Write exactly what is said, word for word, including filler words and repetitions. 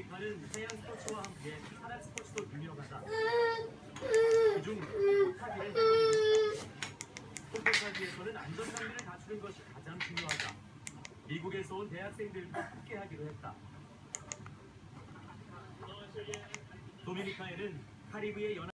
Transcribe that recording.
도미니카는 해양 스포츠와 함께 산악 스포츠도 유명하다. 그중 타기를 홈타기에서는 안전장비를 갖추는 것이 가장 중요하다. 미국에서 온 대학생들도 함께 하기로 했다. 도미니카에는 카리브해 연합